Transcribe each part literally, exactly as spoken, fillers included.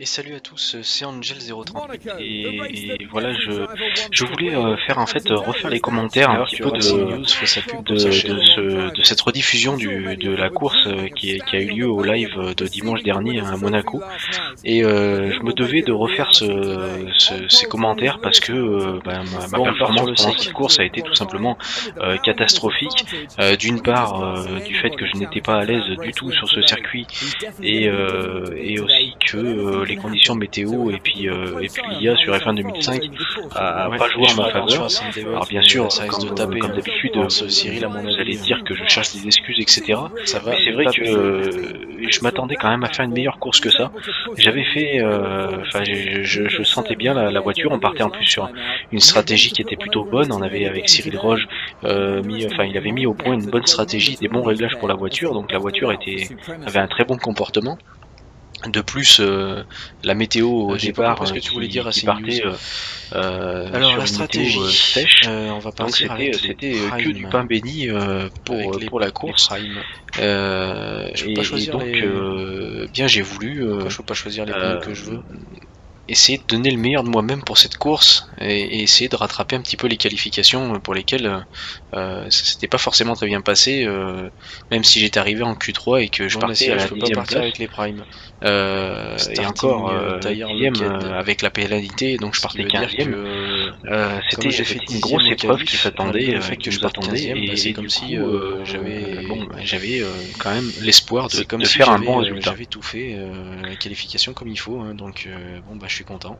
Et salut à tous, c'est Angel zéro trente-huit et, et voilà, je, je voulais euh, faire en fait refaire les commentaires un petit peu de, de, de, ce, de cette rediffusion du, de la course qui, qui a eu lieu au live de dimanche dernier à Monaco. Et euh, je me devais de refaire ce, ce, ces commentaires parce que euh, bah, ma, ma performance pendant cette course a été tout simplement euh, catastrophique. Euh, D'une part, euh, du fait que je n'étais pas à l'aise du tout sur ce circuit et, euh, et aussi que euh, les conditions météo et puis euh, et puis l'I A sur F un deux mille cinq a ouais, pas joué en ma faveur. Alors bien sûr, ça risque de taper comme d'habitude, euh, Cyril, à mon avis, vous allez dire que je cherche des excuses, et cetera. Ça va. Mais c'est vrai que euh, je m'attendais quand même à faire une meilleure course que ça. J'avais fait, enfin, euh, je, je sentais bien la, la voiture. On partait en plus sur une stratégie qui était plutôt bonne. On avait avec Cyril Roge euh, mis, enfin, il avait mis au point une bonne stratégie, des bons réglages pour la voiture. Donc la voiture était avait un très bon comportement. De plus, euh, la météo au départ, ce que tu voulais dire, qui partait euh, euh, alors sur la stratégie météo, euh, sèche, euh, on va donc c'était c'était que du pain béni euh, pour pour la course. Euh, et, et donc, les... euh, bien j'ai voulu, euh, je peux pas choisir les euh, que je veux. Essayer de donner le meilleur de moi-même pour cette course et, et essayer de rattraper un petit peu les qualifications pour lesquelles euh, ça s'était pas forcément très bien passé, euh, même si j'étais arrivé en Q trois et que je non, partais à la dixième place avec les primes. Euh, et encore euh, dixième euh, avec la pénalité, donc je partais quinzième. Euh, c'était une grosse épreuve qui s'attendait, euh, qui nous attendait, et c'est comme si euh, j'avais bon, j'avais euh, quand même l'espoir de, de si faire un bon résultat. J'avais tout fait, euh, la qualification comme il faut, hein, donc euh, bon bah je suis content.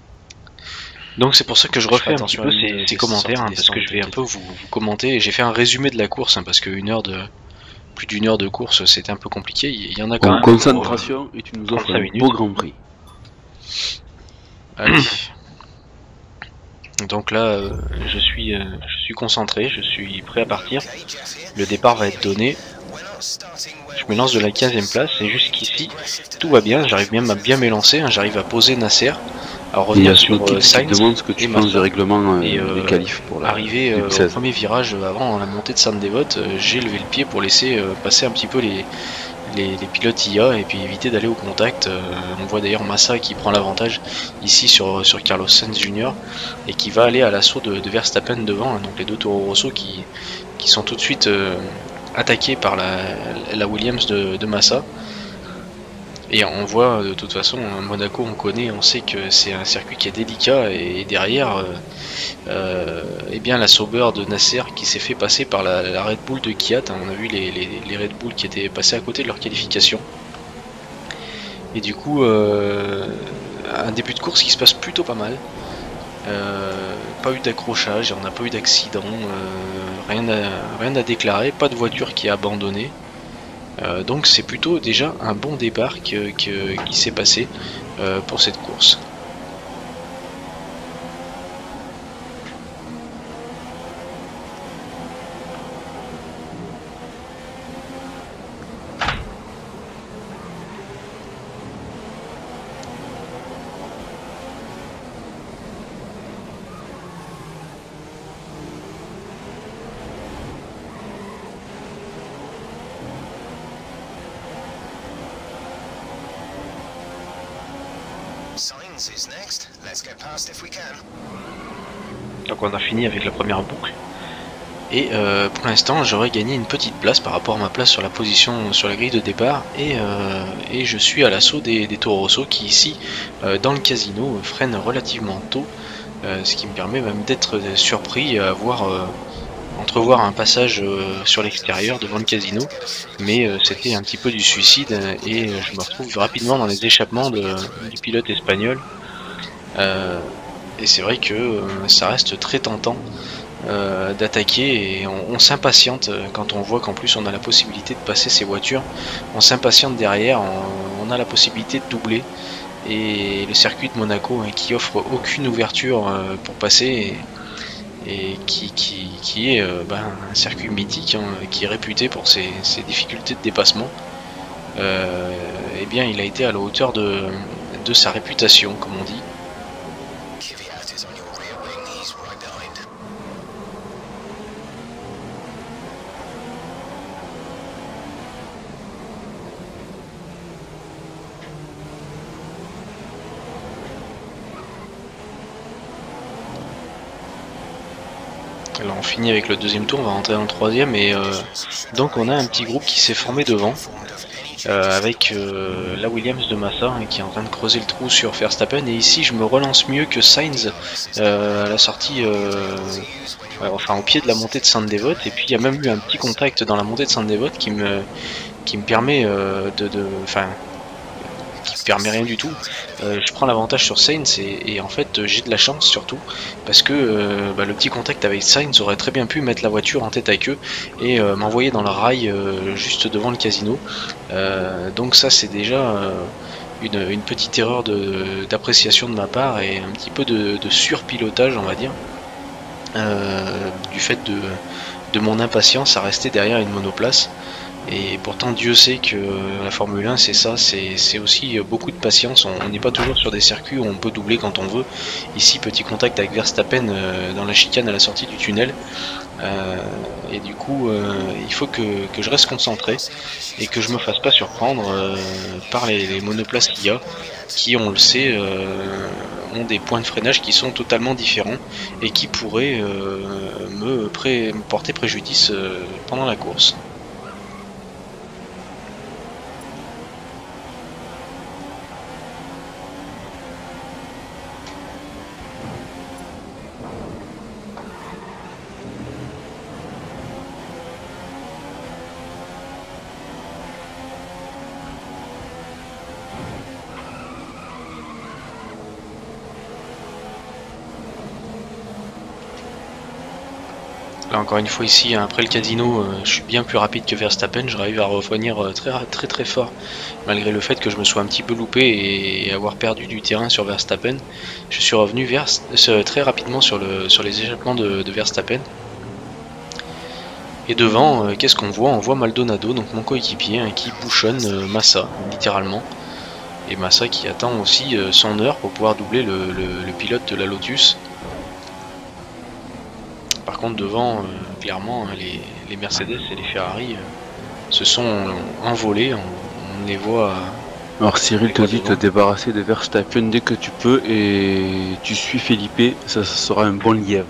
Donc c'est pour ça que je refais un petit peu ces, ces commentaires, hein, parce que je vais un peu vous, vous commenter. J'ai fait un résumé de la course, hein, parce qu'une heure de plus d'une heure de course, c'était un peu compliqué. Il y en a quand bon, même. Concentration pour, et tu nous offres un beau Grand Prix. Allez. Donc là, euh, je suis, euh, je suis concentré, je suis prêt à partir. Le départ va être donné. Je me lance de la quinzième place et jusqu'ici, tout va bien. J'arrive même à bien m'élancer. Hein, j'arrive à poser Nasser, à revenir sur euh, Sainz demande ce que tu penses du règlement euh, et euh, des qualifs pour la arriver euh, au premier virage avant la montée de Sainte-Dévote. Euh, j'ai levé le pied pour laisser euh, passer un petit peu les Les, les pilotes I A et puis éviter d'aller au contact. Euh, on voit d'ailleurs Massa qui prend l'avantage ici sur, sur Carlos Sainz Junior et qui va aller à l'assaut de, de Verstappen devant, hein, donc les deux Toro Rosso qui, qui sont tout de suite euh, attaqués par la, la Williams de, de Massa. Et on voit de toute façon, Monaco on connaît, on sait que c'est un circuit qui est délicat et derrière euh, euh, et bien la Sauber de Nasser qui s'est fait passer par la, la Red Bull de Kvyat. On a vu les, les, les Red Bull qui étaient passés à côté de leur qualification. Et du coup, euh, un début de course qui se passe plutôt pas mal. Euh, pas eu d'accrochage, on n'a pas eu d'accident, euh, rien, à, rien à déclarer, pas de voiture qui a abandonné. Euh, donc c'est plutôt déjà un bon départ que, que, qui s'est passé euh, pour cette course. Donc on a fini avec la première boucle. Et euh, pour l'instant j'aurais gagné une petite place par rapport à ma place sur la position sur la grille de départ. Et, euh, et je suis à l'assaut des, des Toro Rosso qui ici euh, dans le casino freinent relativement tôt. Euh, ce qui me permet même d'être surpris à voir euh, entrevoir un passage euh, sur l'extérieur devant le casino, mais euh, c'était un petit peu du suicide et euh, je me retrouve rapidement dans les échappements de, du pilote espagnol. Euh, et c'est vrai que euh, ça reste très tentant euh, d'attaquer et on, on s'impatiente quand on voit qu'en plus on a la possibilité de passer ces voitures. On s'impatiente derrière, on, on a la possibilité de doubler. Et le circuit de Monaco hein, qui offre aucune ouverture euh, pour passer et, et qui, qui, qui est euh, ben, un circuit mythique hein, qui est réputé pour ses, ses difficultés de dépassement. Euh, et bien il a été à la hauteur de, de sa réputation comme on dit. Alors on finit avec le deuxième tour, on va rentrer dans le troisième et euh, donc on a un petit groupe qui s'est formé devant euh, avec euh, la Williams de Massa hein, qui est en train de creuser le trou sur Verstappen, et ici je me relance mieux que Sainz euh, à la sortie, euh, ouais, enfin au pied de la montée de Sainte-Dévote, et puis il y a même eu un petit contact dans la montée de Sainte-Dévote qui me, qui me permet euh, de... de enfin, qui me permet rien du tout. Euh, je prends l'avantage sur Sainz et, et en fait euh, j'ai de la chance surtout parce que euh, bah, le petit contact avec Sainz aurait très bien pu mettre la voiture en tête à queue et euh, m'envoyer dans le rail euh, juste devant le casino. Euh, donc ça c'est déjà euh, une, une petite erreur d'appréciation de, de ma part et un petit peu de, de surpilotage on va dire, euh, du fait de, de mon impatience à rester derrière une monoplace. Et pourtant Dieu sait que la Formule un c'est ça, c'est aussi beaucoup de patience, on n'est pas toujours sur des circuits où on peut doubler quand on veut. Ici petit contact avec Verstappen euh, dans la chicane à la sortie du tunnel, euh, et du coup euh, il faut que, que je reste concentré et que je me fasse pas surprendre euh, par les, les monoplaces qu'il y a, qui on le sait euh, ont des points de freinage qui sont totalement différents et qui pourraient euh, me, pré me porter préjudice euh, pendant la course. Là encore une fois ici, après le casino, euh, je suis bien plus rapide que Verstappen, j'arrive à revenir euh, très très très fort, malgré le fait que je me sois un petit peu loupé et avoir perdu du terrain sur Verstappen. Je suis revenu vers, euh, très rapidement sur, le, sur les échappements de, de Verstappen. Et devant, euh, qu'est-ce qu'on voit? On voit Maldonado, donc mon coéquipier, hein, qui bouchonne euh, Massa, littéralement. Et Massa qui attend aussi euh, son heure pour pouvoir doubler le, le, le pilote de la Lotus. Par contre devant, euh, clairement, les, les Mercedes et les Ferrari euh, se sont envolés, on, on les voit... Euh, Alors Cyril te dit de te débarrasser de Verstappen dès que tu peux et tu suis Felipe, ça, ça sera un bon lièvre.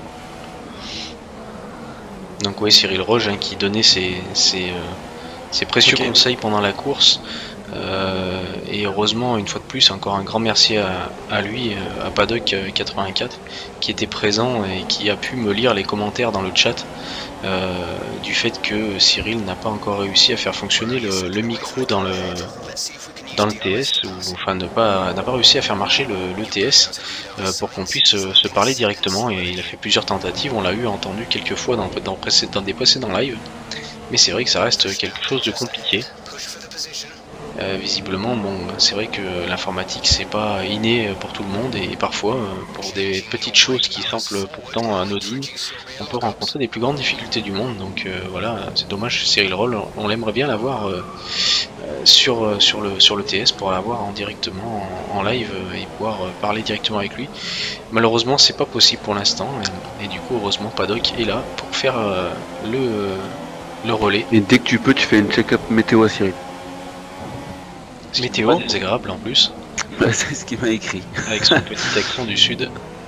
Donc oui, Cyril Roge hein, qui donnait ses, ses, euh, ses précieux okay. conseils pendant la course. Euh, et heureusement, une fois de plus, encore un grand merci à, à lui, à Paddock quatre-vingt-quatre, qui était présent et qui a pu me lire les commentaires dans le chat euh, du fait que Cyril n'a pas encore réussi à faire fonctionner le, le micro dans le, dans le T S, ou enfin n'a pas, n'a pas réussi à faire marcher le, le T S euh, pour qu'on puisse euh, se parler directement, et il a fait plusieurs tentatives, on l'a eu entendu quelques fois dans, dans, dans des précédents lives, mais c'est vrai que ça reste quelque chose de compliqué. Euh, visiblement, bon, c'est vrai que l'informatique c'est pas inné pour tout le monde, et parfois, pour des petites choses qui semblent pourtant anodines, on peut rencontrer des plus grandes difficultés du monde. Donc euh, voilà, c'est dommage. Cyril Roll, on l'aimerait bien l'avoir euh, sur, sur, le, sur le T S pour l'avoir en directement en, en live et pouvoir parler directement avec lui. Malheureusement, c'est pas possible pour l'instant, et, et du coup, heureusement, Paddock est là pour faire euh, le, le relais. Et dès que tu peux, tu fais une check-up météo à Cyril. Météo, désagréable en plus. Bah, c'est ce qu'il m'a écrit. Avec son petit accent du sud.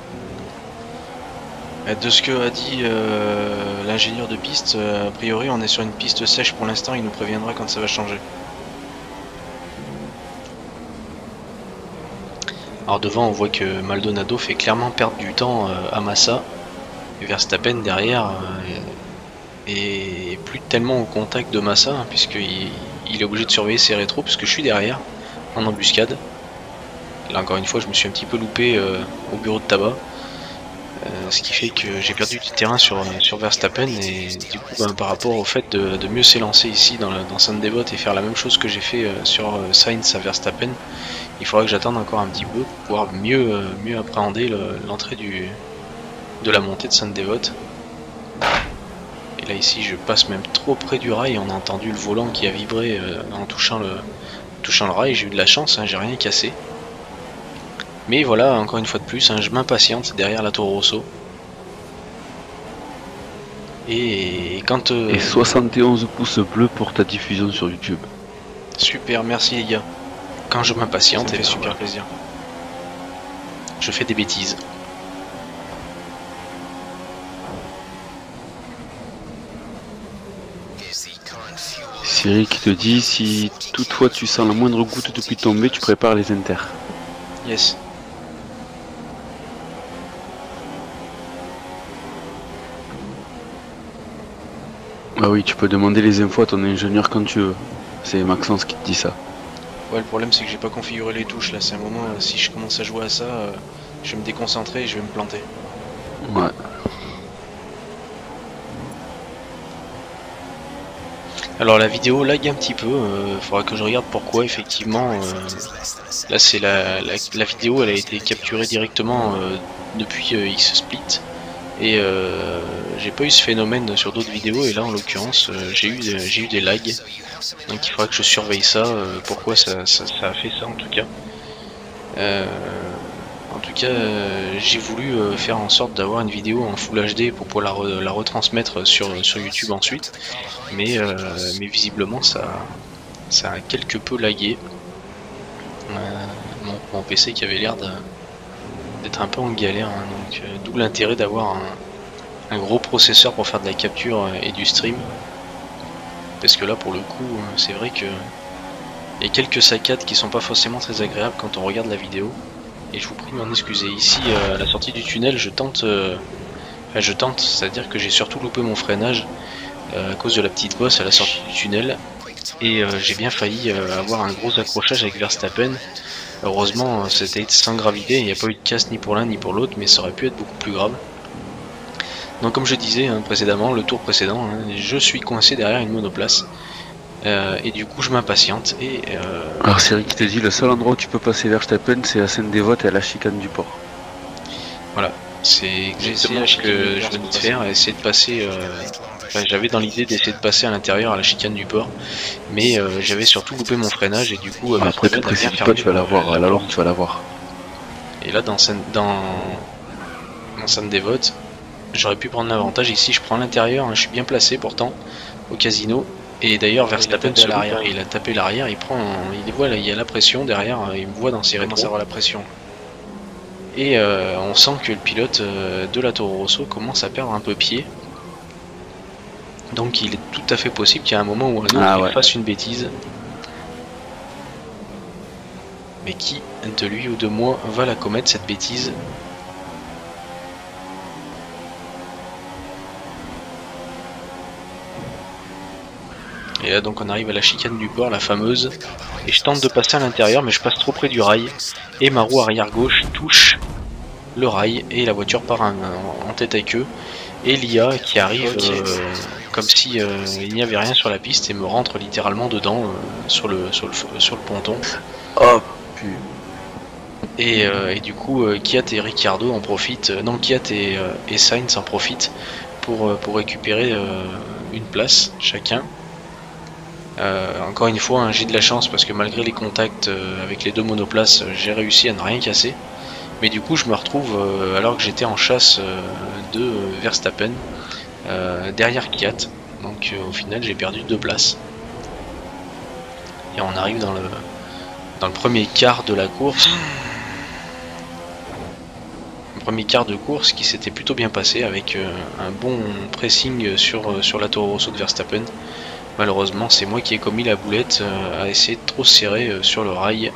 De ce que a dit euh, l'ingénieur de piste, euh, a priori on est sur une piste sèche pour l'instant, il nous préviendra quand ça va changer. Alors devant on voit que Maldonado fait clairement perdre du temps euh, à Massa. Et Verstappen derrière euh, est plus tellement au contact de Massa, hein, puisqu'il il est obligé de surveiller ses rétros, puisque je suis derrière en embuscade. Là encore une fois je me suis un petit peu loupé euh, au bureau de tabac, euh, ce qui fait que j'ai perdu du terrain sur, sur Verstappen, et du coup ben, par rapport au fait de, de mieux s'élancer ici dans, dans Sainte-Dévote et faire la même chose que j'ai fait euh, sur euh, Sainz à Verstappen, il faudra que j'attende encore un petit peu pour pouvoir mieux, euh, mieux appréhender l'entrée du de la montée de Sainte-Dévote. Et là ici je passe même trop près du rail, on a entendu le volant qui a vibré euh, en touchant le, touchant le rail. J'ai eu de la chance, hein, j'ai rien cassé. Mais voilà, encore une fois de plus, hein, je m'impatiente derrière la Toro Rosso. Et quand... Euh... Et soixante et onze pouces bleus pour ta diffusion sur YouTube. Super, merci les gars. Quand je m'impatiente, ça fait super voilà. plaisir. Je fais des bêtises. Cyril qui te dit si toutefois tu sens la moindre goutte de pluie tomber, tu prépares les inters. Yes. Ah oui, tu peux demander les infos à ton ingénieur quand tu veux. C'est Maxence qui te dit ça. Ouais, le problème c'est que j'ai pas configuré les touches là. C'est un moment, euh, si je commence à jouer à ça, euh, je vais me déconcentrer et je vais me planter. Ouais. Alors la vidéo lag un petit peu, il euh, faudra que je regarde pourquoi effectivement. Euh, là c'est la, la, la vidéo, elle a été capturée directement euh, depuis euh, X-Split. Et euh, j'ai pas eu ce phénomène sur d'autres vidéos, et là en l'occurrence euh, j'ai eu, j'ai eu des lags. Donc il faudra que je surveille ça, euh, pourquoi ça, ça, ça a fait ça en tout cas. Euh, en tout cas euh, j'ai voulu euh, faire en sorte d'avoir une vidéo en Full H D pour pouvoir la, re, la retransmettre sur, sur YouTube ensuite. Mais, euh, mais visiblement ça, ça a quelque peu lagué. Euh, mon, mon P C qui avait l'air d'être un peu en galère, hein, donc euh, d'où l'intérêt d'avoir un, un gros processeur pour faire de la capture et du stream. Parce que là pour le coup c'est vrai que il y a quelques saccades qui sont pas forcément très agréables quand on regarde la vidéo. Et je vous prie de m'en excuser. Ici euh, à la sortie du tunnel je tente, euh, enfin, je tente, c'est-à-dire que j'ai surtout loupé mon freinage euh, à cause de la petite bosse à la sortie du tunnel. Et euh, j'ai bien failli euh, avoir un gros accrochage avec Verstappen. Heureusement c'était sans gravité, il n'y a pas eu de casse ni pour l'un ni pour l'autre, mais ça aurait pu être beaucoup plus grave. Donc comme je disais hein, précédemment, le tour précédent, hein, je suis coincé derrière une monoplace. Euh, et du coup je m'impatiente et... Euh... Alors Cyril qui te dit, le seul endroit où tu peux passer Verstappen c'est à Sainte-Dévote et à la chicane du port. Voilà, c'est exactement ce que je venais de faire, essayer de passer... Euh... Enfin, j'avais dans l'idée d'essayer de passer à l'intérieur à la chicane du port, mais euh, j'avais surtout loupé mon freinage et du coup... Euh, ah, après tu précipites pas, tu vas l'avoir, à la longue tu vas l'avoir. Et là dans Sainte dans... dans Sainte-Dévote, j'aurais pu prendre l'avantage. Ici je prends l'intérieur, hein, je suis bien placé pourtant au casino. Et d'ailleurs Verstappen à l'arrière, il a tapé l'arrière, il prend, il voit là, il y a la pression derrière, il me voit dans ses rétros. Avoir la pression. Et euh, on sent que le pilote euh, de la Toro Rosso commence à perdre un peu pied. Donc il est tout à fait possible qu'il y ait un moment où un autre ah, ouais. fasse une bêtise. Mais qui de lui ou de moi va la commettre cette bêtise? Et là donc on arrive à la chicane du port, la fameuse, et je tente de passer à l'intérieur mais je passe trop près du rail et ma roue arrière gauche touche le rail et la voiture part en, en tête à queue. Et l'I A qui arrive okay. euh, comme si euh, il n'y avait rien sur la piste et me rentre littéralement dedans euh, sur, le, sur, le, sur le ponton. Oh putain. Et, euh, et du coup euh, Kvyat et Ricciardo en profitent, euh, non Kvyat et, euh, et Sainz en profitent pour, euh, pour récupérer euh, une place chacun. Euh, encore une fois, hein, j'ai de la chance parce que malgré les contacts euh, avec les deux monoplaces, j'ai réussi à ne rien casser. Mais du coup, je me retrouve euh, alors que j'étais en chasse euh, de euh, Verstappen euh, derrière Kvyat. Donc euh, au final, j'ai perdu deux places. Et on arrive dans le dans le premier quart de la course. Le premier quart de course qui s'était plutôt bien passé avec euh, un bon pressing sur euh, sur la Toro Rosso de Verstappen. Malheureusement, c'est moi qui ai commis la boulette euh, à essayer de trop serrer euh, sur le rail.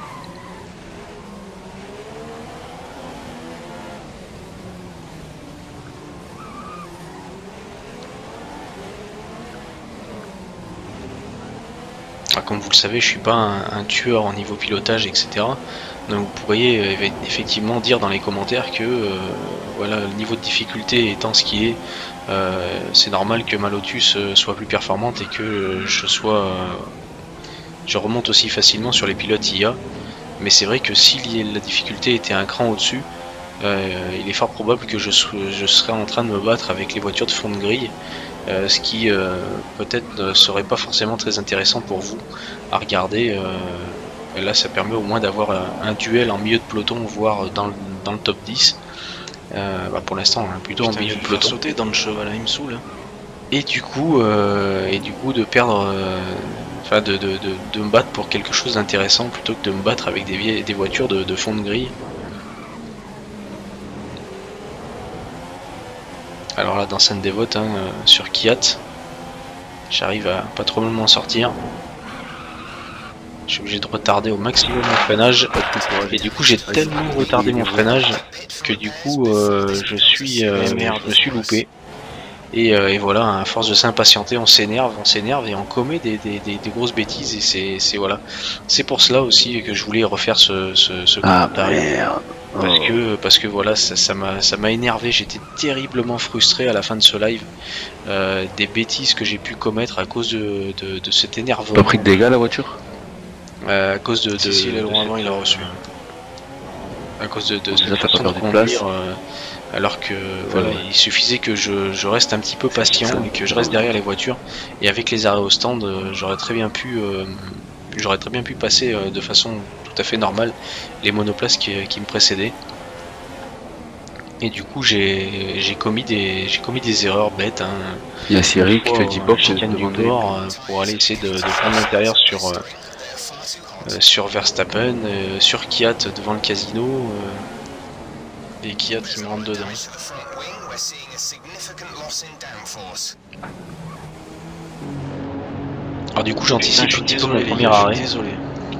Alors, comme vous le savez, je suis pas un, un tueur en niveau pilotage, et cetera. Donc vous pourriez euh, effectivement dire dans les commentaires que euh, voilà, le niveau de difficulté étant ce qui est, euh, c'est normal que ma Lotus euh, soit plus performante et que euh, je sois euh, je remonte aussi facilement sur les pilotes I A. Mais c'est vrai que si la difficulté était un cran au-dessus, euh, il est fort probable que je, je serais en train de me battre avec les voitures de fond de grille, euh, ce qui euh, peut-être ne serait pas forcément très intéressant pour vous à regarder. Euh, et là ça permet au moins d'avoir un, un duel en milieu de peloton, voire dans le, dans le top dix. Euh, bah pour l'instant hein, plutôt Putain, en milieu de peloton. Sauter dans le cheval, il me saoule. Et du coup, euh, et du coup de perdre, euh, enfin de, de, de, de me battre pour quelque chose d'intéressant plutôt que de me battre avec des, vieilles, des voitures de, de fond de grille. Alors là dans Sainte-Dévote, hein, sur Kvyat, J'arrive à pas trop m'en sortir. Je suis obligé de retarder au maximum mon freinage. Et du coup j'ai tellement retardé mon freinage que du coup euh, je suis euh, je me suis loupé. Et, euh, et voilà, à force de s'impatienter, on s'énerve, on s'énerve et on commet des, des, des, des grosses bêtises. Et c'est voilà. C'est pour cela aussi que je voulais refaire ce, ce, ce ah, merde. Parce que parce que voilà, ça m'a ça m'a énervé. J'étais terriblement frustré à la fin de ce live euh, des bêtises que j'ai pu commettre à cause de, de, de cet énervement. T'as pris de dégâts la voiture? euh, À cause de, de, si, si, de, de avant il a reçu. À cause de, de, de cette façon de conduire. Euh, Alors que voilà, il suffisait que je, je reste un petit peu patient et que je reste derrière les voitures. Et avec les arrêts au stand, euh, j'aurais très bien pu, euh, j'aurais très bien pu passer euh, de façon tout à fait normale les monoplaces qui, qui me précédaient. Et du coup, j'ai commis des, j'ai commis des erreurs bêtes. Hein. Il y a Cyril qui fait dix box chicane du bord euh, pour aller essayer de, de prendre l'intérieur sur euh, euh, sur Verstappen, euh, sur Kiat devant le casino. Euh, Et Kiat qui me rentre dedans. Alors du coup j'anticipe un petit peu mon premier arrêt. Désolé.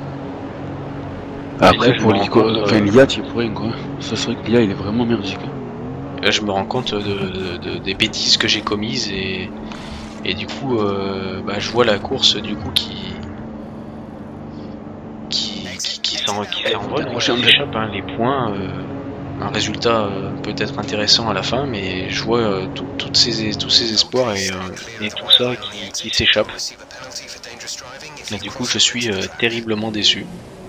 Après pour l'I A tu pour rien quoi. Ça serait que l'I A il est vraiment merdique. Et là je me rends compte de, de, de, des bêtises que j'ai commises et, et du coup euh, bah, je vois la course du coup qui qui, qui, qui s'envole. Moi j'échappe hein, les points. Euh, un résultat euh, peut-être intéressant à la fin, mais je vois euh, tout, toutes ces, tous ces espoirs et, euh, et tout ça qui, qui s'échappe. Et du coup, je suis euh, terriblement déçu.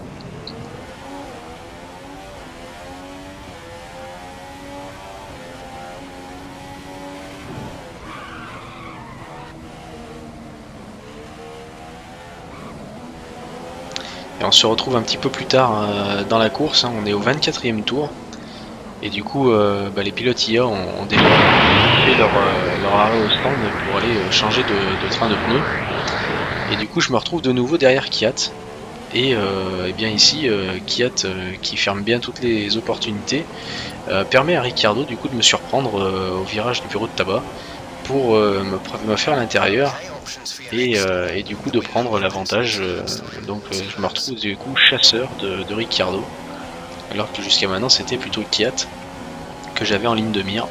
Et on se retrouve un petit peu plus tard euh, dans la course, hein, on est au vingt-quatrième tour. Et du coup, euh, bah, les pilotes I A ont, ont déjà fait leur, euh, leur arrêt au stand pour aller euh, changer de, de train de pneus. Et du coup, je me retrouve de nouveau derrière Kiat. Et, euh, et bien ici, euh, Kiat, euh, qui ferme bien toutes les opportunités, euh, permet à Ricciardo du coup de me surprendre euh, au virage du bureau de tabac pour euh, me, me faire l'intérieur et, euh, et du coup de prendre l'avantage. Euh, donc euh, je me retrouve du coup chasseur de, de Ricciardo. Alors que jusqu'à maintenant c'était plutôt Kiat que j'avais en ligne de mire.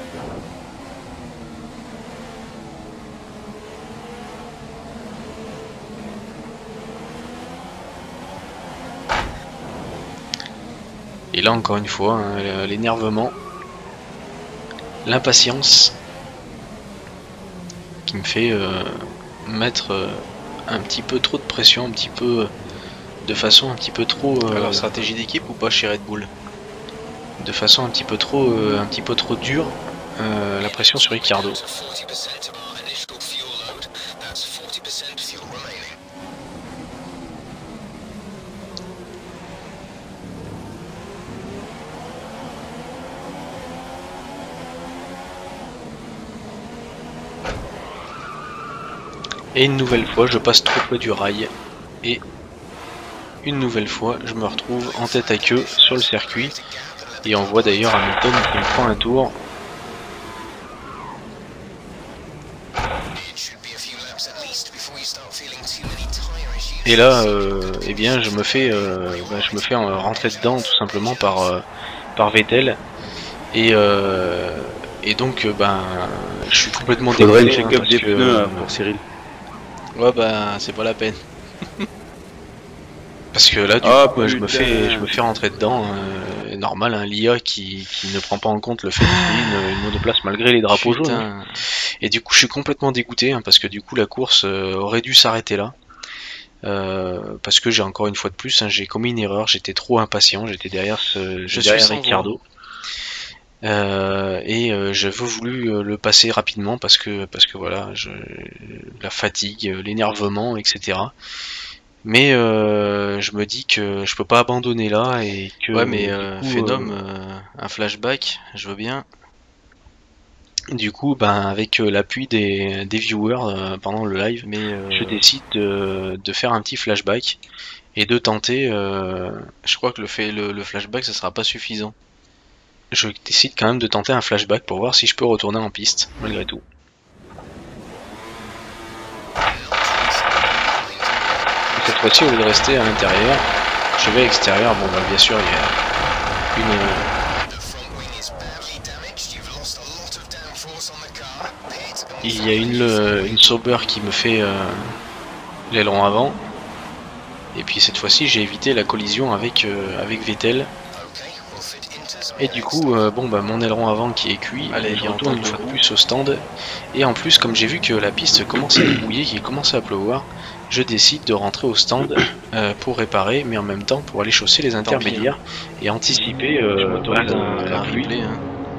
Et là encore une fois, hein, l'énervement, l'impatience qui me fait euh, mettre euh, un petit peu trop de pression, un petit peu de façon un petit peu trop. Euh, Alors stratégie d'équipe ou pas chez Red Bull? De façon un petit peu trop, euh, un petit peu trop dure, euh, la pression sur Ricciardo. Et une nouvelle fois, je passe trop près du rail et une nouvelle fois, je me retrouve en tête à queue sur le circuit. Et on voit d'ailleurs Hamilton qui me prend un tour. Et là, euh, eh bien, je me fais, euh, bah, je me fais rentrer dedans tout simplement par euh, par Vettel. Et euh, et donc, ben, je suis complètement dégoûté. Faudrait une check-up des pneus pour Cyril. Ouais, bah, c'est pas la peine. Parce que là, du oh, coup, je me fais, je me fais rentrer dedans. Euh, normal, hein, l'I A qui, qui ne prend pas en compte le fait d'utiliser une, une monoplace malgré les drapeaux Putain. jaunes. Hein. Et du coup, je suis complètement dégoûté hein, parce que du coup, la course euh, aurait dû s'arrêter là. Euh, parce que j'ai encore une fois de plus, hein, j'ai commis une erreur. J'étais trop impatient. J'étais derrière ce, je derrière suis Ricciardo. Euh, et euh, je veux voulu euh, le passer rapidement parce que parce que voilà, je, la fatigue, l'énervement, et cetera. Mais euh, je me dis que je peux pas abandonner là et que. Ouais, mais euh, coup, Phénom, euh, euh, un flashback, je veux bien. Du coup, ben avec euh, l'appui des, des viewers euh, pendant le live, mais euh, je décide de, de faire un petit flashback et de tenter. Euh, je crois que le, fait, le, le flashback, ça sera pas suffisant. Je décide quand même de tenter un flashback pour voir si je peux retourner en piste malgré tout. cette fois-ci, au lieu de rester à l'intérieur, je vais à l'extérieur. Bon bah bien sûr il y a une... Il y a une, une Sauber qui me fait euh, l'aileron avant. Et puis cette fois-ci j'ai évité la collision avec, euh, avec Vettel. Et du coup, euh, bon bah mon aileron avant qui est cuit, allez, il retourne une fois de plus au stand. Et en plus, comme j'ai vu que la piste commençait à mouiller, qu'il commençait à pleuvoir, je décide de rentrer au stand euh, pour réparer, mais en même temps pour aller chausser les intermédiaires et anticiper euh, bah, la, la pluie. Hein.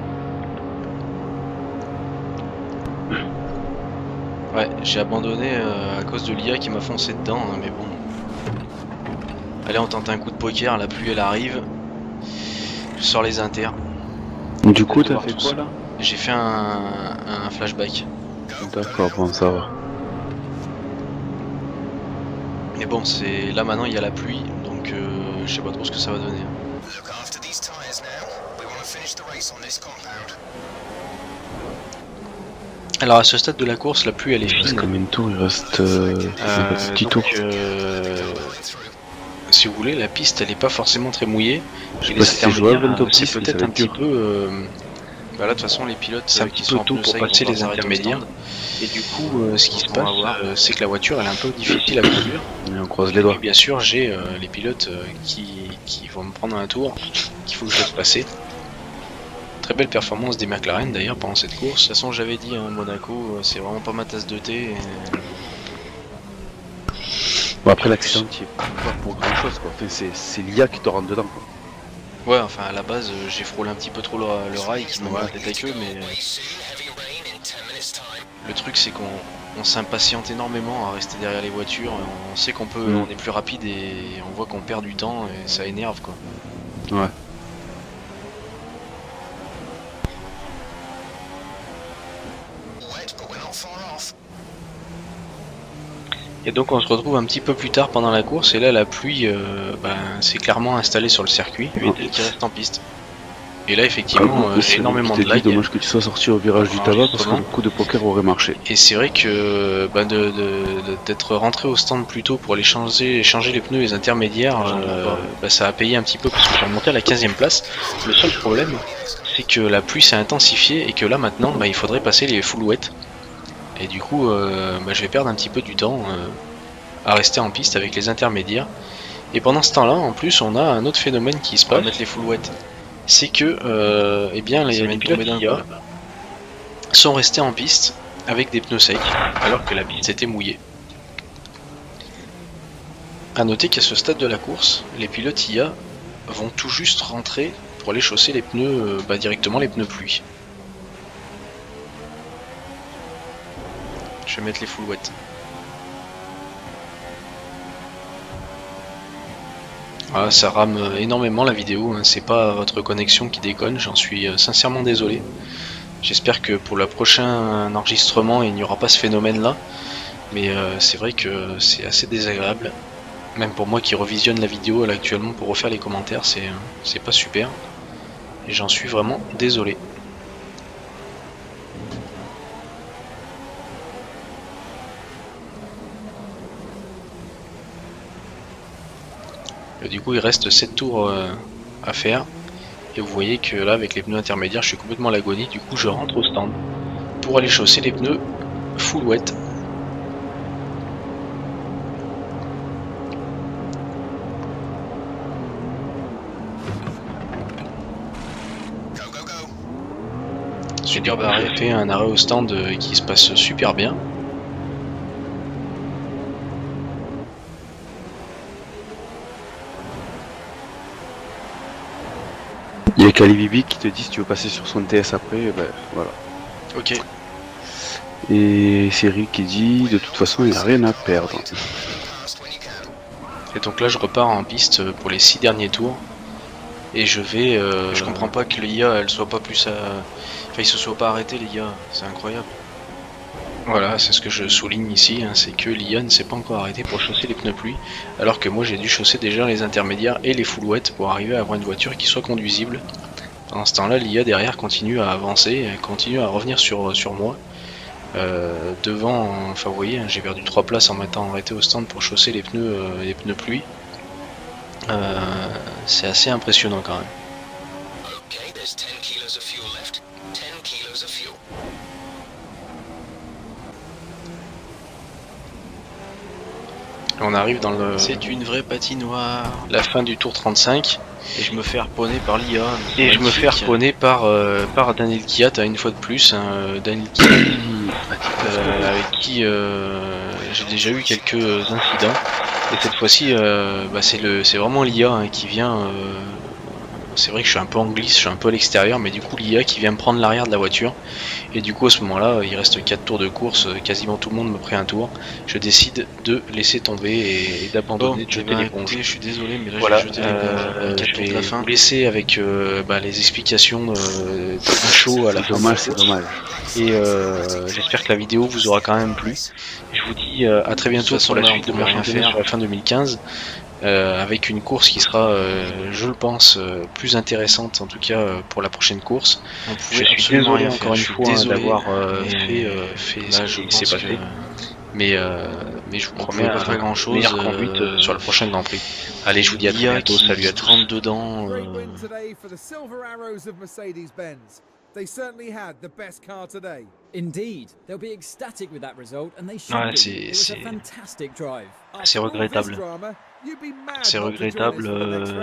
Ouais, j'ai abandonné euh, à cause de l'I A qui m'a foncé dedans, hein, mais bon. Allez, on tente un coup de poker, la pluie elle arrive. Je sors les inters. Du coup, t'as fait quoi là? J'ai fait un, un flashback. D'accord, bon, ça va. Mais bon, c'est là maintenant il y a la pluie, donc euh, je sais pas trop ce que ça va donner. Alors à ce stade de la course, la pluie elle est fine. Il reste combien de tours? Il reste euh, euh, un petit tour. Euh, si vous voulez, la piste elle est pas forcément très mouillée. Je sais pas si c'est jouable, c'est peut-être un petit peu. Euh, bah là de toute façon les pilotes c'est un qui sont tôt pour passer les intermédiaires. Et du coup, euh, ce qui se passe, euh, c'est que la voiture elle est un peu difficile à conduire. Et on croise les doigts. Et bien sûr, j'ai euh, les pilotes euh, qui, qui vont me prendre un tour, qu'il faut que je laisse passer. Très belle performance des McLaren d'ailleurs pendant cette course. De toute façon, j'avais dit, hein, Monaco, c'est vraiment pas ma tasse de thé. Et... Bon, après l'accident, tu pas pour grand chose quoi. Enfin, c'est l'I A qui te rentre dedans quoi. Ouais, enfin à la base, euh, j'ai frôlé un petit peu trop le, le rail qui m'envoie la tête à queue, mais. Le truc, c'est qu'on on s'impatiente énormément à rester derrière les voitures. On sait qu'on peut, mmh. on est plus rapide et on voit qu'on perd du temps et ça énerve quoi. Ouais. Et donc on se retrouve un petit peu plus tard pendant la course et là la pluie euh, ben, s'est clairement installée sur le circuit, Vettel qui reste en piste. Et là effectivement euh, j'ai énormément de lag. Dommage que tu sois sorti au virage du tabac parce que le coup de poker aurait marché. Et c'est vrai que ben, de, de, d'être rentré au stand plus tôt pour aller changer, changer les pneus et les intermédiaires, euh, ben, ça a payé un petit peu parce que je suis remonté à la quinzième place. Le seul problème c'est que la pluie s'est intensifiée et que là maintenant ben, il faudrait passer les full wet. Et du coup, euh, bah, je vais perdre un petit peu du temps euh, à rester en piste avec les intermédiaires. Et pendant ce temps-là, en plus, on a un autre phénomène qui se passe. On va mettre les full wet. C'est que, euh, eh bien, les, les pilotes I A sont restés en piste avec des pneus secs, alors que la piste était mouillée. A noter qu'à ce stade de la course, les pilotes I A vont tout juste rentrer pour aller chausser les pneus, euh, bah, directement les pneus pluie. Je vais mettre les full wet. Voilà, ça rame énormément la vidéo, hein. C'est pas votre connexion qui déconne, j'en suis sincèrement désolé. J'espère que pour le prochain enregistrement il n'y aura pas ce phénomène là. Mais euh, c'est vrai que c'est assez désagréable. Même pour moi qui revisionne la vidéo là, actuellement pour refaire les commentaires, c'est c'est pas super. Et j'en suis vraiment désolé. Et du coup il reste sept tours euh, à faire et vous voyez que là avec les pneus intermédiaires je suis complètement à l'agonie. Du coup je rentre au stand pour aller chausser les pneus full wet. Superbe arrêt, fait un arrêt au stand euh, qui se passe super bien. Il y a Calibibi qui te dit si tu veux passer sur son T S après, ben voilà. Ok. Et Cyril qui dit de toute façon il n'a rien à perdre. Et donc là je repars en piste pour les six derniers tours. Et je vais... Euh, je comprends pas que l'I A elle soit pas plus à... Enfin il se soit pas arrêté l'I A, c'est incroyable. Voilà, c'est ce que je souligne ici, hein, c'est que l'I A ne s'est pas encore arrêté pour chausser les pneus pluie, alors que moi j'ai dû chausser déjà les intermédiaires et les full wet pour arriver à avoir une voiture qui soit conduisible. Pendant ce temps-là, l'I A derrière continue à avancer, elle continue à revenir sur, sur moi, Euh, devant, enfin vous voyez, j'ai perdu trois places en m'étant arrêté au stand pour chausser les pneus, euh, les pneus pluie. Euh, c'est assez impressionnant quand même. On arrive dans le... C'est une vraie patinoire. La fin du tour trente-cinq. Et je me fais harponner par l'I A. Et je me fais harponner par, euh, par Daniel Kiat, une fois de plus. Hein, Daniel Kiat, euh, avec qui euh, j'ai déjà eu quelques incidents. Et cette fois-ci, euh, bah c'est vraiment l'I A hein, qui vient... Euh, c'est vrai que je suis un peu en glisse, je suis un peu à l'extérieur, mais du coup l'I A qui vient me prendre l'arrière de la voiture. Et du coup à ce moment-là, il reste quatre tours de course, quasiment tout le monde me prend un tour. Je décide de laisser tomber et, et d'abandonner, bon, de jeter l'éponge. Je suis désolé, mais là voilà, je vais jeter euh, les je vais de la fin. vous laisser avec euh, bah, les explications euh, d'un show à la fin. Dommage, c'est dommage. Et euh, j'espère que la vidéo vous aura quand même plu. Je vous dis euh, à très bientôt pour la suite de mon championnat sur la fin deux mille quinze. Euh, avec une course qui sera, euh, je le pense, euh, plus intéressante en tout cas euh, pour la prochaine course. Je suis désolé encore une fois d'avoir euh, fait, euh, fait là, ce qui s'est passé, que... mais, euh, mais je vous promets pas faire grand chose, meilleure conduite euh, sur le prochain Grand Prix. Allez, je vous dis à très bientôt, salut à tous. Rentre dedans. Euh... They certainly had the best car today. Indeed, they'll be ecstatic with that result, and they should ouais, be. It was a fantastic drive. C'est regrettable. C'est regrettable. Euh...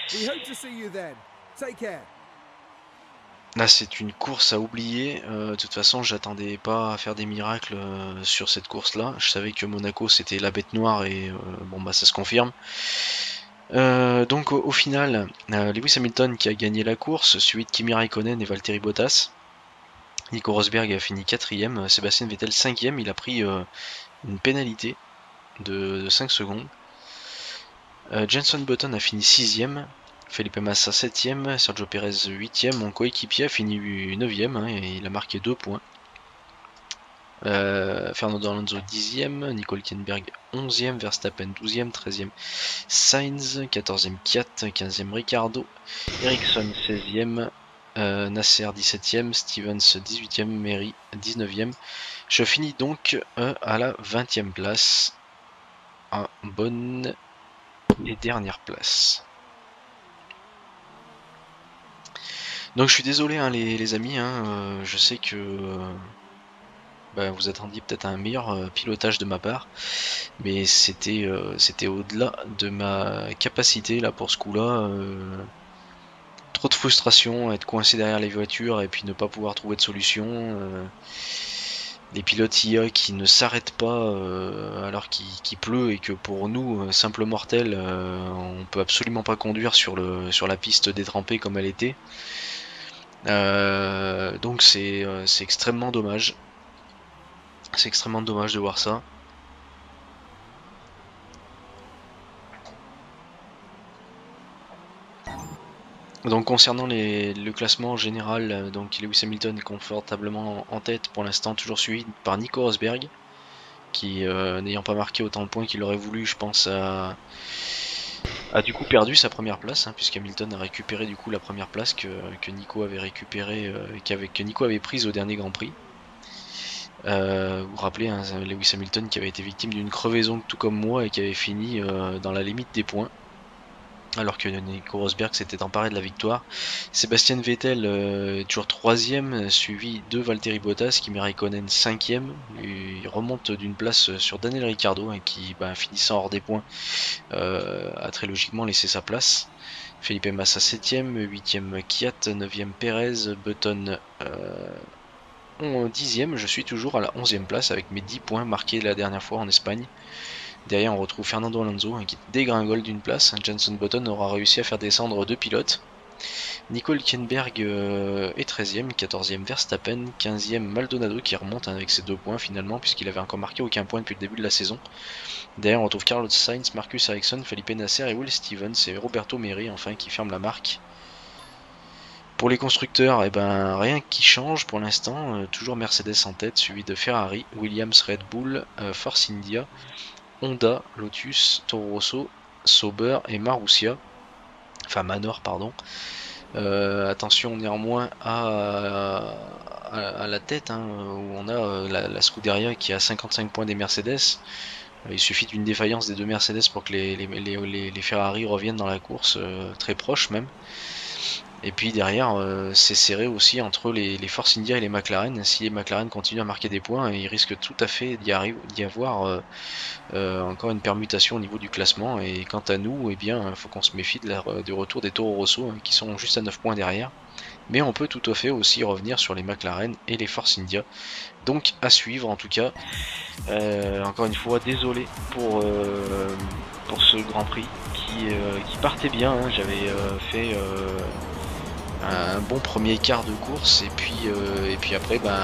Là, c'est une course à oublier. Euh, de toute façon, j'attendais pas à faire des miracles euh, sur cette course-là. Je savais que Monaco c'était la bête noire et euh, bon bah ça se confirme. Euh, donc au, au final, euh, Lewis Hamilton qui a gagné la course, suivi de Kimi Raikkonen et Valtteri Bottas. Nico Rosberg a fini quatrième, Sébastien Vettel cinquième, il a pris euh, une pénalité de, de cinq secondes. Euh, Jenson Button a fini sixième, Felipe Massa septième, Sergio Perez huitième, mon coéquipier a fini neuvième hein, et il a marqué deux points. Euh, Fernando Alonso dixième, Nico Hülkenberg onzième, Verstappen douzième, treizième Sainz, quatorzième Kiat, quinzième Ricciardo, Ericsson seizième, euh, Nasser dix-septième, Stevens dix-huitième, Mary dix-neuvième. Je finis donc euh, à la vingtième place, en bonne et dernière place. Donc je suis désolé hein, les, les amis, hein, euh, je sais que... Euh, Bah, vous attendiez peut-être un meilleur euh, pilotage de ma part, mais c'était euh, c'était au-delà de ma capacité là pour ce coup-là. Euh, trop de frustration, être coincé derrière les voitures et puis ne pas pouvoir trouver de solution. Euh, les pilotes I A qui ne s'arrêtent pas euh, alors qu'il qu'il pleut et que pour nous, euh, simples mortels, euh, on peut absolument pas conduire sur le sur la piste détrempée comme elle était. Euh, donc c'est euh, c'est extrêmement dommage. C'est extrêmement dommage de voir ça. Donc concernant les, le classement en général, donc Lewis Hamilton est confortablement en tête pour l'instant, toujours suivi par Nico Rosberg, qui euh, n'ayant pas marqué autant de points qu'il aurait voulu, je pense, a, a du coup perdu sa première place, hein, puisqu'Hamilton a récupéré du coup la première place que, que Nico avait récupéré, euh, qu'avec, que Nico avait prise au dernier Grand Prix. Euh, vous vous rappelez, hein, Lewis Hamilton qui avait été victime d'une crevaison tout comme moi et qui avait fini euh, dans la limite des points, alors que Nico Rosberg s'était emparé de la victoire. Sébastien Vettel euh, toujours troisième, suivi de Valtteri Bottas, Kimi Raikkonen cinquième. Il remonte d'une place sur Daniel Ricciardo hein, qui, bah, finissant hors des points, euh, a très logiquement laissé sa place. Felipe Massa septième, huitième Kiat, neuvième Perez, Button euh, dixième, je suis toujours à la onzième place avec mes dix points marqués la dernière fois en Espagne. Derrière on retrouve Fernando Alonso hein, qui dégringole d'une place. Jenson Button aura réussi à faire descendre deux pilotes. Nico Hülkenberg euh, est treizième, quatorzième Verstappen, quinzième Maldonado qui remonte hein, avec ses deux points finalement puisqu'il avait encore marqué aucun point depuis le début de la saison. Derrière on retrouve Carlos Sainz, Marcus Ericsson, Felipe Nasser et Will Stevens et Roberto Merhi enfin qui ferment la marque. Pour les constructeurs, eh ben, rien qui change pour l'instant, euh, toujours Mercedes en tête, suivi de Ferrari, Williams, Red Bull, euh, Force India, Honda, Lotus, Toro Rosso, Sauber et Marussia, enfin Manor pardon. Euh, attention néanmoins à, à, à la tête, hein, où on a la, la Scuderia qui a cinquante-cinq points des Mercedes. Il suffit d'une défaillance des deux Mercedes pour que les, les, les, les Ferrari reviennent dans la course, euh, très proche même. Et puis derrière, euh, c'est serré aussi entre les, les Force India et les McLaren. Si les McLaren continuent à marquer des points, il risque tout à fait d'y avoir euh, euh, encore une permutation au niveau du classement. Et quant à nous, eh bien, il faut qu'on se méfie de la, du retour des Toro Rosso, hein, qui sont juste à neuf points derrière. Mais on peut tout à fait aussi revenir sur les McLaren et les Force India. Donc à suivre en tout cas. Euh, encore une fois, désolé pour, euh, pour ce Grand Prix qui, euh, qui partait bien. Hein. J'avais euh, fait... Euh, un bon premier quart de course et puis euh, et puis après ben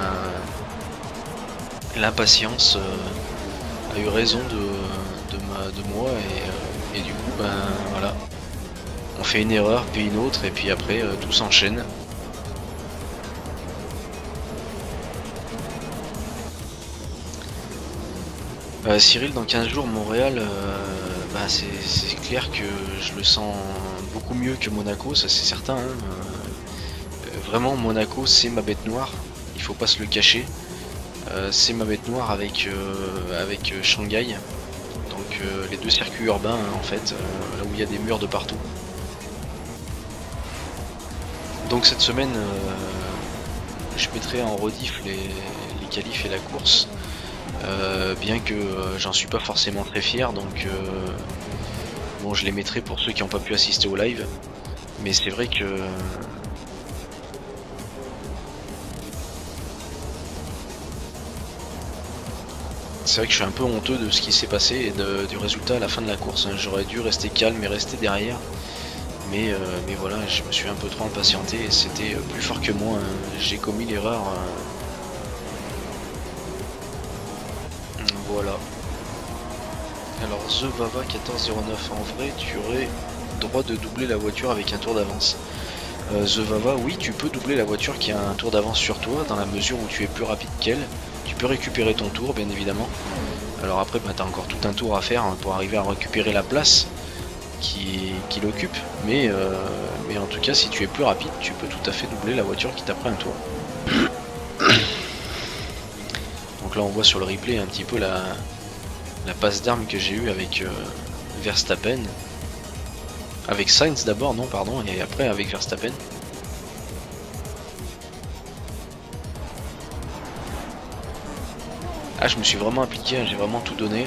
l'impatience euh, a eu raison de, de, ma, de moi et, euh, et du coup ben voilà, on fait une erreur puis une autre et puis après euh, tout s'enchaîne. Euh, Cyril, dans quinze jours Montréal, euh, bah, c'est clair que je le sens beaucoup mieux que Monaco, ça c'est certain, hein. Vraiment, Monaco, c'est ma bête noire, il faut pas se le cacher. Euh, c'est ma bête noire avec, euh, avec Shanghai, donc euh, les deux circuits urbains, hein, en fait, euh, là où il y a des murs de partout. Donc cette semaine, euh, je mettrai en rediff les, les qualifs et la course, euh, bien que euh, j'en suis pas forcément très fier, donc euh, bon, je les mettrai pour ceux qui n'ont pas pu assister au live, mais c'est vrai que... C'est vrai que je suis un peu honteux de ce qui s'est passé et de, du résultat à la fin de la course. Hein. J'aurais dû rester calme et rester derrière. Mais, euh, mais voilà, je me suis un peu trop impatienté et c'était plus fort que moi. Hein. J'ai commis l'erreur. Hein. Voilà. Alors The Vava quatorze zéro neuf, en vrai tu aurais droit de doubler la voiture avec un tour d'avance. Euh, The Vava, oui, tu peux doubler la voiture qui a un tour d'avance sur toi dans la mesure où tu es plus rapide qu'elle. Tu peux récupérer ton tour, bien évidemment. Alors après, bah, tu as encore tout un tour à faire, hein, pour arriver à récupérer la place qui, qui l'occupe. Mais, euh, mais en tout cas, si tu es plus rapide, tu peux tout à fait doubler la voiture qui t'a pris un tour. Donc là, on voit sur le replay un petit peu la, la passe d'armes que j'ai eue avec euh, Verstappen. Avec Sainz d'abord, non, pardon, et après avec Verstappen. Ah, je me suis vraiment appliqué, hein, j'ai vraiment tout donné.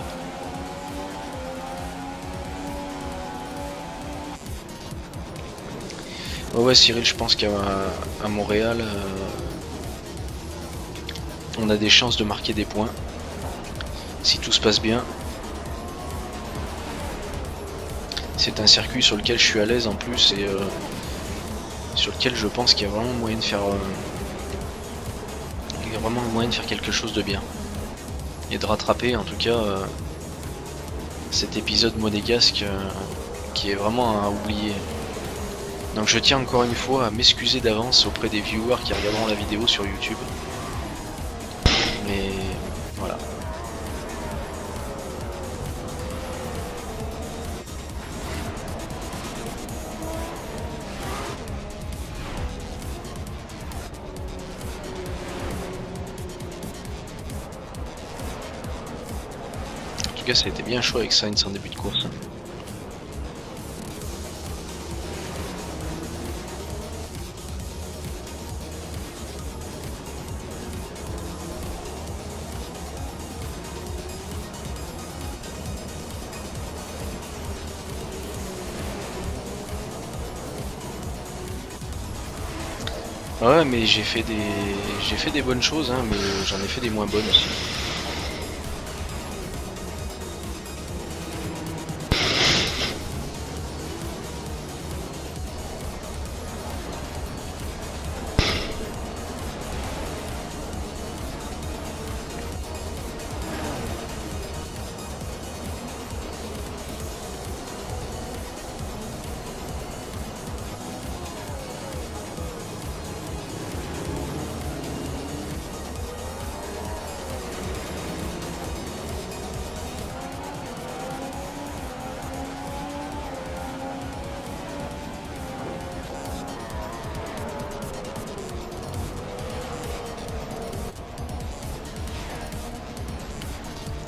Ouais, ouais, Cyril, je pense qu'à à Montréal, euh, on a des chances de marquer des points. Si tout se passe bien. C'est un circuit sur lequel je suis à l'aise en plus et euh, sur lequel je pense qu'il y a vraiment moyen de faire euh, il y a vraiment moyen de faire quelque chose de bien. Et de rattraper en tout cas euh, cet épisode monégasque euh, qui est vraiment à oublier. Donc je tiens encore une fois à m'excuser d'avance auprès des viewers qui regarderont la vidéo sur YouTube. Mais voilà. En tout cas, ça a été bien chaud avec Sainz en début de course. Ouais, mais j'ai fait des j'ai fait des bonnes choses, hein, mais j'en ai fait des moins bonnes aussi.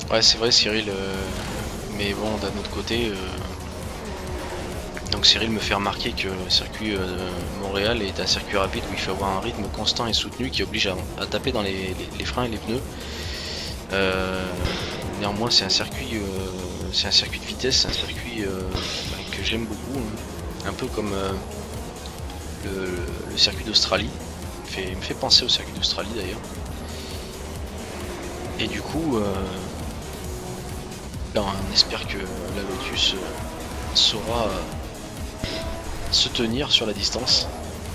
Ouais, c'est vrai, Cyril, euh, mais bon, d'un autre côté, euh, donc Cyril me fait remarquer que le circuit euh, Montréal est un circuit rapide où il faut avoir un rythme constant et soutenu qui oblige à, à taper dans les, les, les freins et les pneus. Euh, néanmoins, c'est un circuit, euh, c'est un circuit de vitesse, c'est un circuit euh, bah, que j'aime beaucoup, hein. Un peu comme euh, le, le circuit d'Australie. Il, fait, il me fait penser au circuit d'Australie d'ailleurs. Et du coup, euh, là, on espère que la Lotus euh, saura euh, se tenir sur la distance.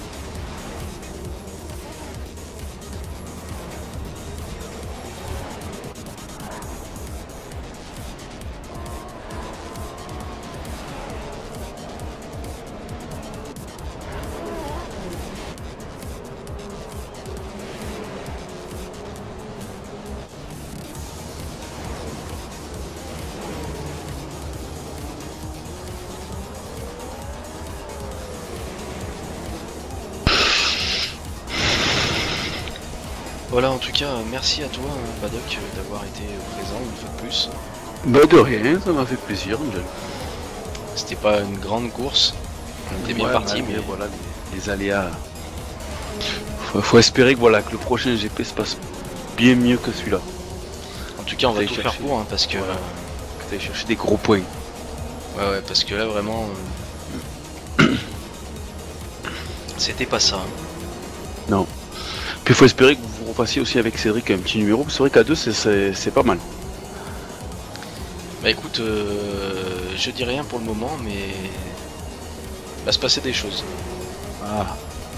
Voilà, en tout cas, merci à toi, hein, Paddock, d'avoir été présent une fois de plus. Bah de rien, ça m'a fait plaisir. C'était pas une grande course, on était bien ouais, parti, mais... mais voilà, les, les aléas. Faut, faut espérer que voilà que le prochain G P se passe bien mieux que celui-là. En tout cas, on va tout faire pour, hein, parce que... Voilà. Que t'ailles chercher des gros points. Ouais, ouais, parce que là, vraiment... Euh... C'était pas ça. Hein. Non. Puis il faut espérer que vous repassiez aussi avec Cédric un petit numéro, c'est vrai qu'à deux c'est pas mal. Bah écoute, euh, je dis rien pour le moment, mais il va se passer des choses. Ah.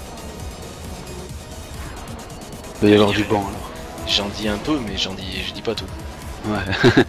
Il va y avoir du banc alors. J'en dis un peu, mais j'en dis, je dis pas tout. Ouais.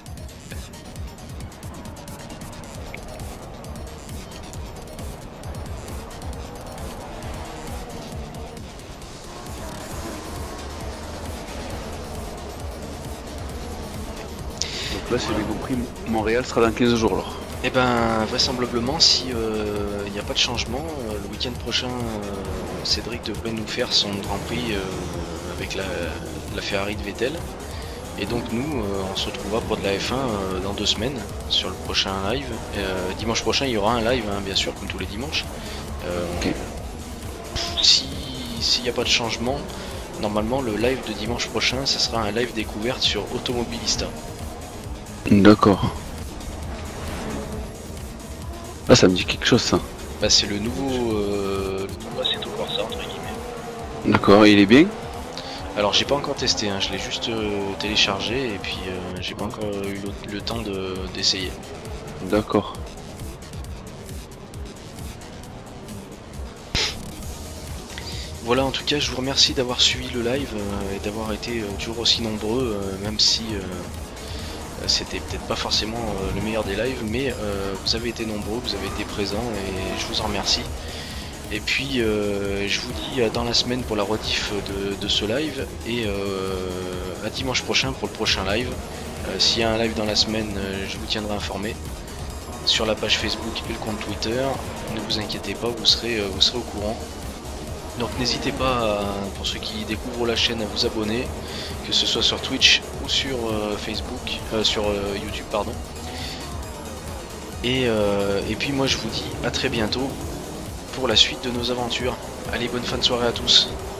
Là, si j'ai compris, Montréal sera dans quinze jours alors. Et ben vraisemblablement, si il euh, n'y a pas de changement, euh, le week-end prochain, euh, Cédric devrait nous faire son Grand Prix euh, avec la, la Ferrari de Vettel. Et donc nous, euh, on se retrouvera pour de la F un euh, dans deux semaines sur le prochain live. Euh, dimanche prochain, il y aura un live, hein, bien sûr, comme tous les dimanches. Euh, okay. Si s'il n'y a pas de changement, normalement le live de dimanche prochain, ce sera un live découverte sur Automobilista. D'accord. Ah, ça me dit quelque chose ça. Bah c'est le nouveau, euh, le nouveau Assetto Corsa entre guillemets. D'accord, il est bien. Alors j'ai pas encore testé, hein, je l'ai juste euh, téléchargé et puis euh, j'ai pas encore eu le, le temps d'essayer. De, D'accord. Voilà, en tout cas je vous remercie d'avoir suivi le live euh, et d'avoir été euh, toujours aussi nombreux, euh, même si euh, c'était peut-être pas forcément euh, le meilleur des lives, mais euh, vous avez été nombreux, vous avez été présents et je vous en remercie. Et puis euh, je vous dis à dans la semaine pour la rediff de, de ce live et euh, à dimanche prochain pour le prochain live. Euh, S'il y a un live dans la semaine, euh, je vous tiendrai informé sur la page Facebook et le compte Twitter. Ne vous inquiétez pas, vous serez, euh, vous serez au courant. Donc n'hésitez pas, à, pour ceux qui découvrent la chaîne, à vous abonner, que ce soit sur Twitch ou sur euh, Facebook, euh, sur euh, YouTube pardon. Et, euh, et puis moi je vous dis à très bientôt pour la suite de nos aventures. Allez, bonne fin de soirée à tous.